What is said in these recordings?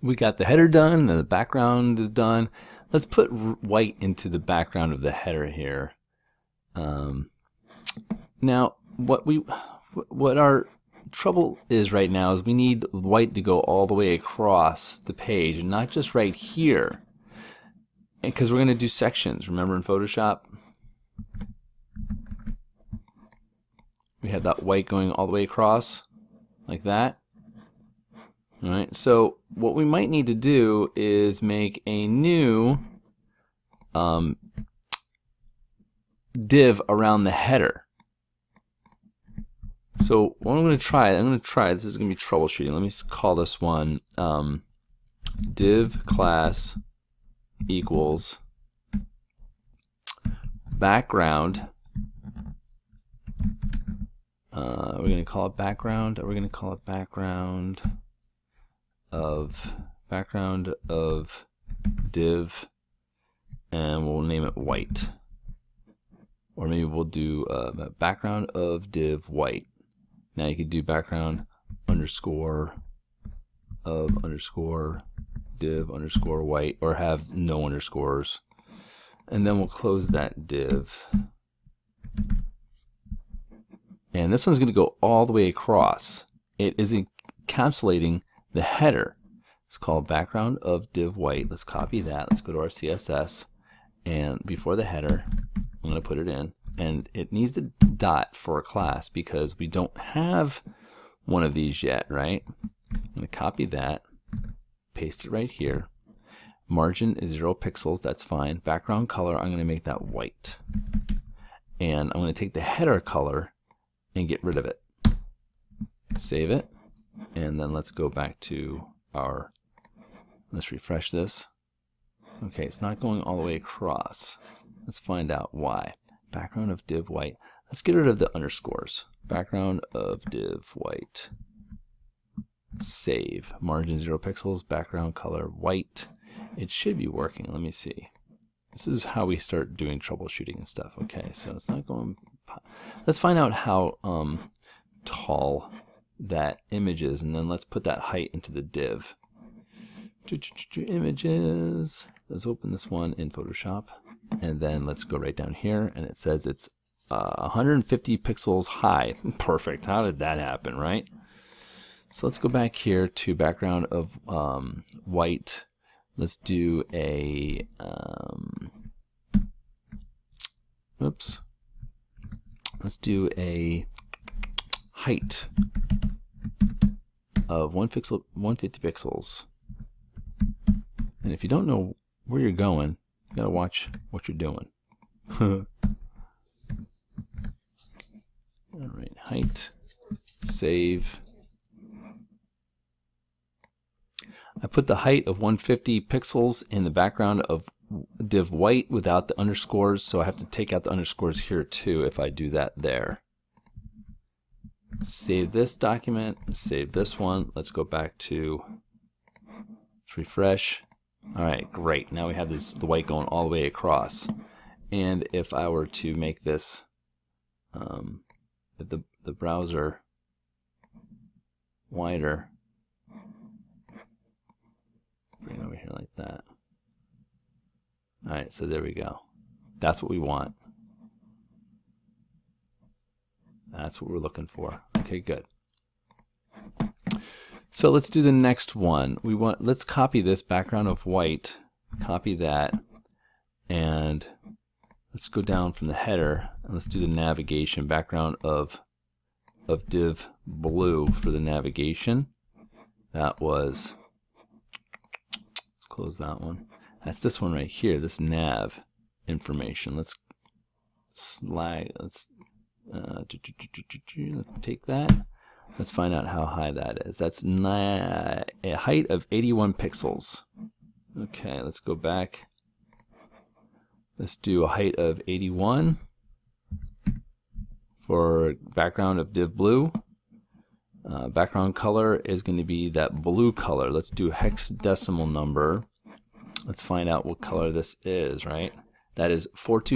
we got the header done and the background is done. Let's put white into the background of the header here. Now what our trouble is right now is we need white to go all the way across the page and not just right here, because we're going to do sections. Remember in Photoshop we had that white going all the way across like that. Alright, so what we might need to do is make a new div around the header. So what I'm going to try, this is going to be troubleshooting. Let me call this one div class equals background. We're going to call it background. We're going to call it background of div, and we'll name it white. Or maybe we'll do background of div white. Now you could do background underscore of underscore div underscore white, or have no underscores. And then we'll close that div. And this one's going to go all the way across. It is encapsulating the header. It's called background of div white. Let's copy that. Let's go to our CSS, and before the header I'm going to put it in, and it needs a dot for a class because we don't have one of these yet, right? I'm going to copy that, paste it right here. Margin is 0 pixels, that's fine. Background color, I'm going to make that white, and I'm going to take the header color and get rid of it. Save it, and then let's go back to our, let's refresh this. Okay, it's not going all the way across. Let's find out why. Background of div white. Let's get rid of the underscores. Background of div white. Save. Margin 0 pixels. Background color white. It should be working. Let me see. This is how we start doing troubleshooting and stuff. Okay, so it's not going. Let's find out how tall that image is, and then let's put that height into the div. Images. Let's open this one in Photoshop, and then let's go right down here, and it says it's 150 pixels high. Perfect. How did that happen, right? So let's go back here to background of white. Let's do a oops. Let's do a height of 150 pixels. And if you don't know where you're going, you gotta watch what you're doing. Alright, height, save. I put the height of 150 pixels in the background of div white without the underscores, so I have to take out the underscores here too if I do that there. Save this document, save this one. Let's go back to, let's refresh. Alright, great. Now we have the white going all the way across. And if I were to make this, if the browser wider, bring it over here like that. Alright, so there we go. That's what we want. That's what we're looking for. Okay, good. So let's do the next one. Let's copy this background of white, copy that, and let's go down from the header and let's do the navigation, background of div blue for the navigation. That was, let's close that one. That's this one right here, this nav information. Let's take that. Let's find out how high that is. That's a height of 81 pixels. Okay, let's go back. Let's do a height of 81 for background of div blue. Background color is going to be that blue color. Let's do hexadecimal number. Let's find out what color this is, right? That is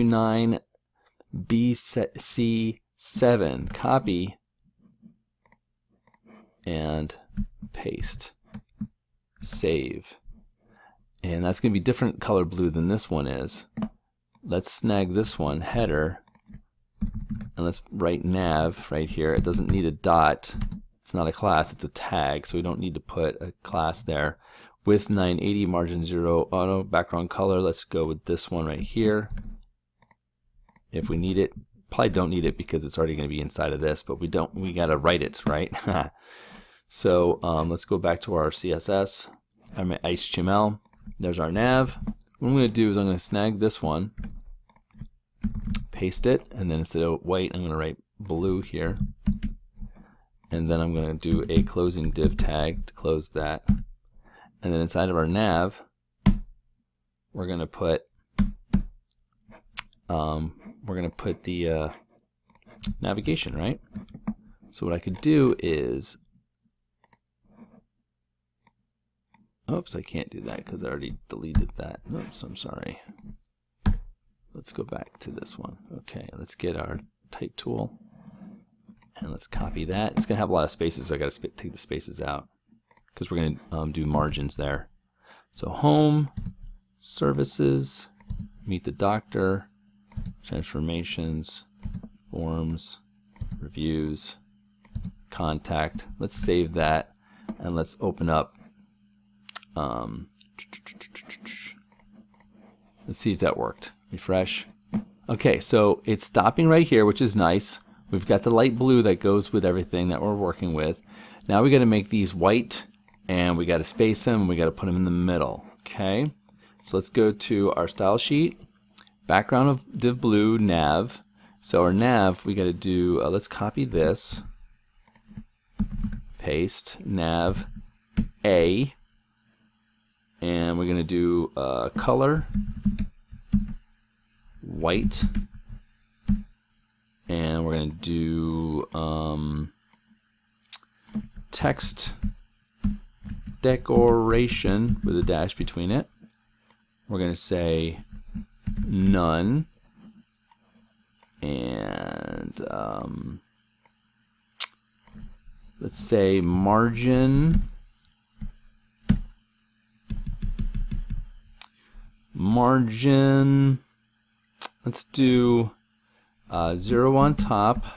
429BC7. Copy and paste. save. And that's going to be different color blue than this one is. Let's snag this one, header, and let's write nav right here. It doesn't need a dot. It's not a class, it's a tag, so we don't need to put a class there. Width 980, margin 0, auto, background color. Let's go with this one right here. If we need it, probably don't need it because it's already going to be inside of this, but we got to write it, right? So let's go back to our CSS, HTML. There's our nav. What I'm going to do is I'm going to snag this one, paste it, and then instead of white, I'm going to write blue here. And then I'm going to do a closing div tag to close that. And then inside of our nav, we're going to put the navigation, right? So what I could do is, oops, I can't do that because I already deleted that. Oops, I'm sorry. Let's go back to this one. Okay, let's get our type tool and let's copy that. It's going to have a lot of spaces, so I got to take the spaces out because we're going to do margins there. So home, services, meet the doctor, transformations, forms, reviews, contact. Let's save that and let's open up. Let's see if that worked. Refresh. Okay, so it's stopping right here, which is nice. We've got the light blue that goes with everything that we're working with. Now we got to make these white, and we got to space them, and we got to put them in the middle. Okay, so let's go to our style sheet. Background of div blue, nav. So our nav, we got to do. Let's copy this. Paste nav A, and we're going to do color white, and we're going to do text decoration with a dash between it. We're going to say none, and let's say margin let's do 0 on top.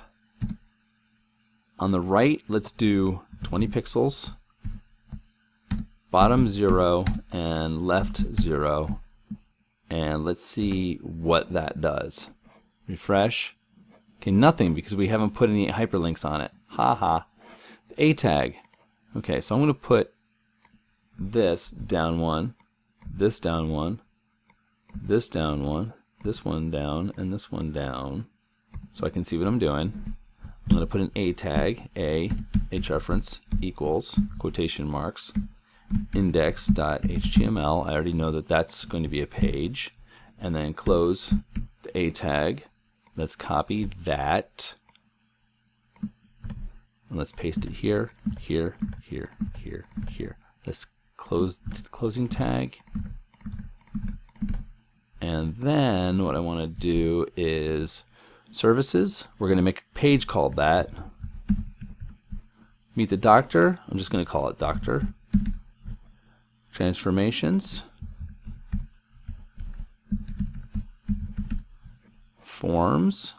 On the right, let's do 20 pixels. Bottom 0 and left 0. And let's see what that does. Refresh. Okay, nothing because we haven't put any hyperlinks on it. Haha. A tag. Okay, so I'm going to put this down one, this down one, this down one, this one down, and this one down, so I can see what I'm doing. I'm going to put an A tag, A, href equals, quotation marks, index.html. I already know that that's going to be a page. And then close the A tag. Let's copy that. And let's paste it here, here, here, here, here. Let's close the closing tag. And then what I want to do is services. We're going to make a page called that. Meet the doctor. I'm just going to call it doctor. Transformations. Forms.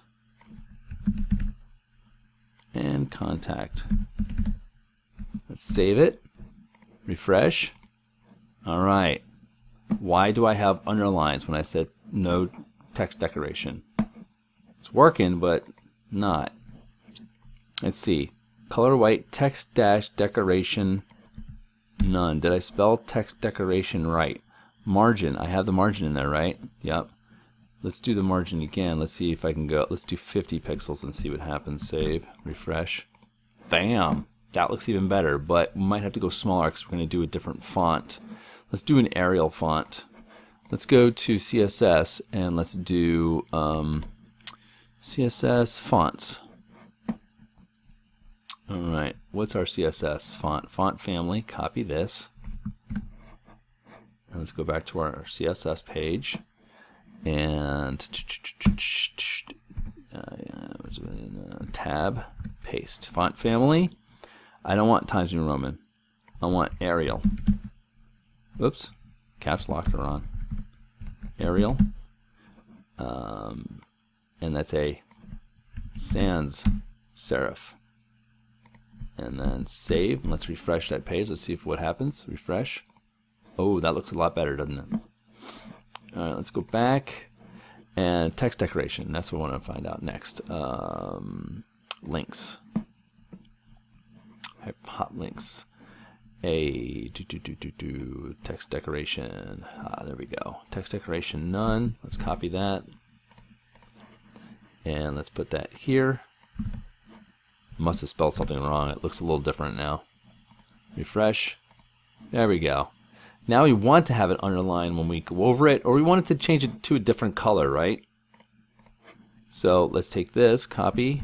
And contact. Let's save it. Refresh. All right. Why do I have underlines when I said no text decoration? It's working, but not. Let's see. Color white, text dash decoration, none. Did I spell text decoration right? Margin. I have the margin in there, right? Yep. Let's do the margin again. Let's see if I can go. Let's do 50 pixels and see what happens. Save. Refresh. Bam. That looks even better, but we might have to go smaller because we're going to do a different font. Let's do an Arial font. Let's go to CSS and let's do CSS fonts. All right, what's our CSS font? Font family, copy this. And let's go back to our CSS page and tab, paste. Font family, I don't want Times New Roman. I want Arial. Oops, caps lock are on. Arial. And that's a sans serif. And then save. And let's refresh that page. Let's see if what happens. Refresh. Oh, that looks a lot better, doesn't it? All right, let's go back. And text decoration. That's what I want to find out next. Links. Hot links. Text decoration. There we go. Text decoration none. Let's copy that. And let's put that here. Must have spelled something wrong. It looks a little different now. Refresh. There we go. Now we want to have it underlined when we go over it, or we want it to change it to a different color, right? So let's take this, copy,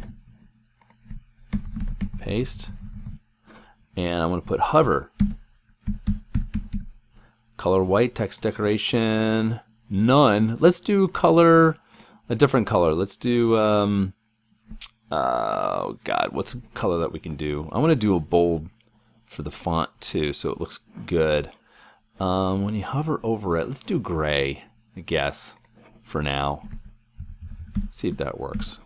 paste, and I'm going to put hover. Color white, text decoration, none. Let's do color, a different color. Let's do, oh God, what's a color that we can do? I want to do a bold for the font too, so it looks good. When you hover over it, let's do gray, I guess, for now. See if that works.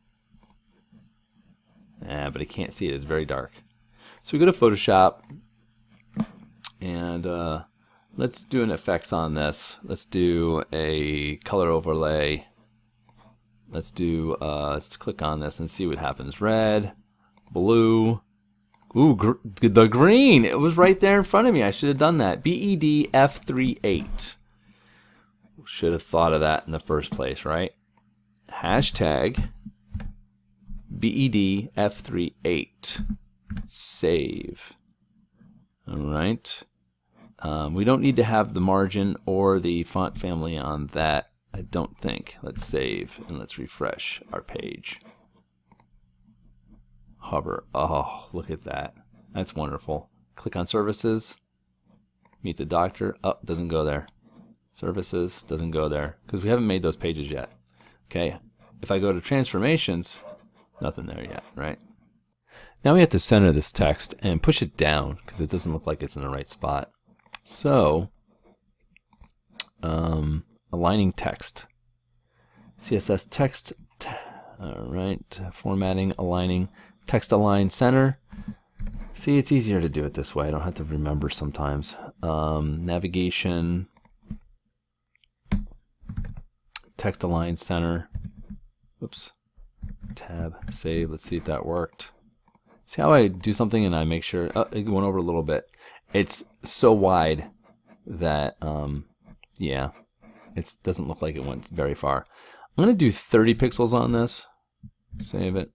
But I can't see it. It's very dark. So we go to Photoshop, and let's do an effects on this. Let's do a color overlay. Let's do. Let's click on this and see what happens. Red, blue. Ooh, the green. It was right there in front of me. I should have done that. BED-F38. Should have thought of that in the first place, right? Hashtag BED-F38. Save. All right. We don't need to have the margin or the font family on that, I don't think. Let's save and let's refresh our page. Hover. Oh, look at that. That's wonderful. Click on services. Meet the doctor. Oh, doesn't go there. Services doesn't go there because we haven't made those pages yet. Okay. If I go to transformations, nothing there yet, right? Now we have to center this text and push it down because it doesn't look like it's in the right spot. So, aligning text. CSS text. All right. Formatting, aligning. Text align center. See, it's easier to do it this way. I don't have to remember sometimes. Navigation. Text align center. Oops. Tab. Save. Let's see if that worked. See how I do something and I make sure. Oh, it went over a little bit. It's so wide that, yeah, it doesn't look like it went very far. I'm going to do 30 pixels on this. Save it.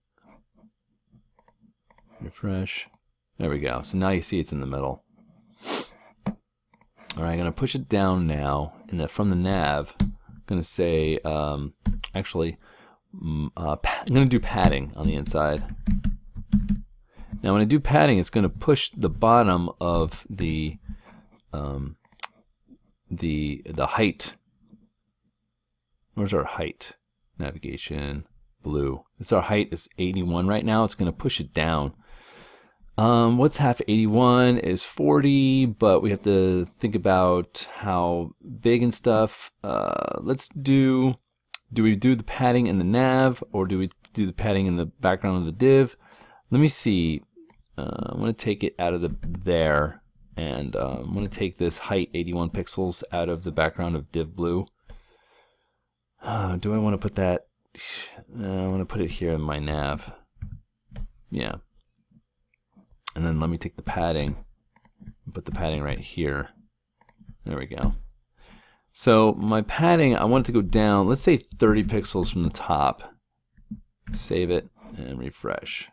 Refresh. There we go. So now you see it's in the middle. All right, I'm going to push it down now. And from the nav, I'm going to say, actually, I'm going to do padding on the inside. Now when I do padding, it's going to push the bottom of the height. Where's our height? Navigation, blue. This our height is 81 right now. It's going to push it down. What's half 81 is 40, but we have to think about how big and stuff. Let's do we do the padding in the nav, or do we do the padding in the background of the div? Let me see. I'm going to take it out of there, and I'm going to take this height 81 pixels out of the background of div blue. Do I want to put that? I want to put it here in my nav. Yeah. And then let me take the padding and put the padding right here. There we go. So my padding, I want it to go down, let's say 30 pixels from the top. Save it and refresh.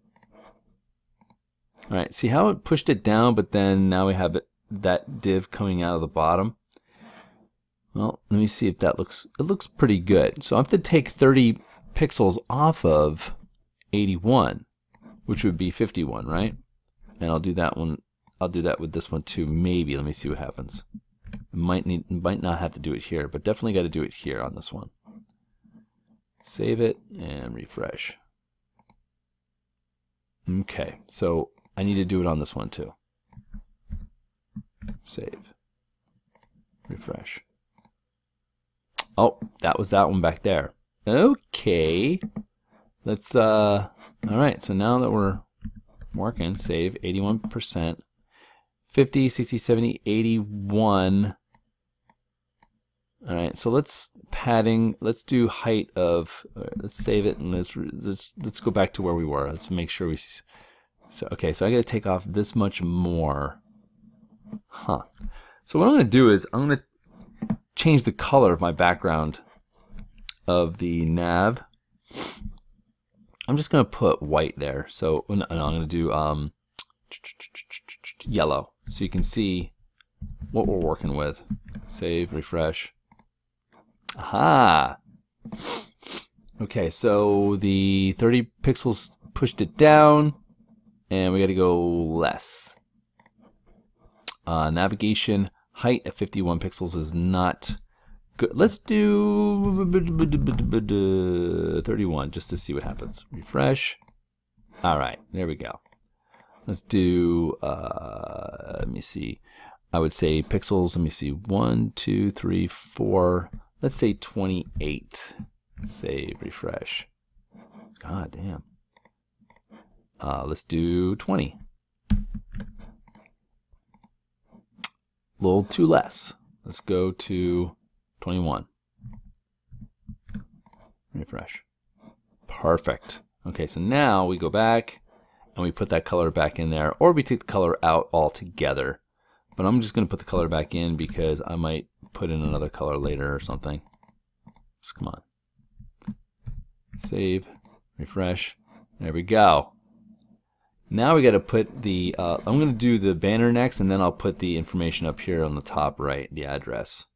All right, see how it pushed it down, but then now we have that div coming out of the bottom? Well, let me see if that looks, it looks pretty good. So I have to take 30 pixels off of 81, which would be 51, right? And I'll do that one, I'll do that with this one too, maybe. Let me see what happens. Might not have to do it here, but definitely got to do it here on this one. Save it and refresh. Okay, so I need to do it on this one too. Save. refresh. Oh, that was that one back there. Okay. Let's, all right, so now that we're working, save 81%, 50, 60, 70, 81. All right, so let's padding, let's do height of, let's save it and let's go back to where we were. Let's make sure we, so, okay, so I gotta take off this much more. Huh. So what I'm gonna do is I'm gonna change the color of my background of the nav. I'm just gonna put white there. So no, I'm gonna do yellow, so you can see what we're working with. Save, refresh. Aha. Okay, so the 30 pixels pushed it down, and we got to go less. Navigation height at 51 pixels is not good. Let's do 31 just to see what happens. Refresh. All right, there we go. Let's do, let me see. I would say pixels, let me see, 1, 2, 3, 4. Let's say 28. Save, refresh. God damn. Let's do 20. A little too less. Let's go to 21. Refresh. Perfect. Okay, so now we go back and we put that color back in there, or we take the color out altogether. But I'm just going to put the color back in because I might put in another color later or something. So come on. Save, refresh. There we go. Now we got to put the, I'm going to do the banner next, and then I'll put the information up here on the top right, the address.